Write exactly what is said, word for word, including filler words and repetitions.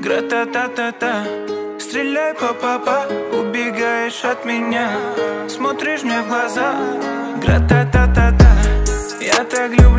Гра-та-та-та-та, стреляй па-па-па, убегаешь от меня, смотришь мне в глаза. Гра-та-та-та-та, я так люблю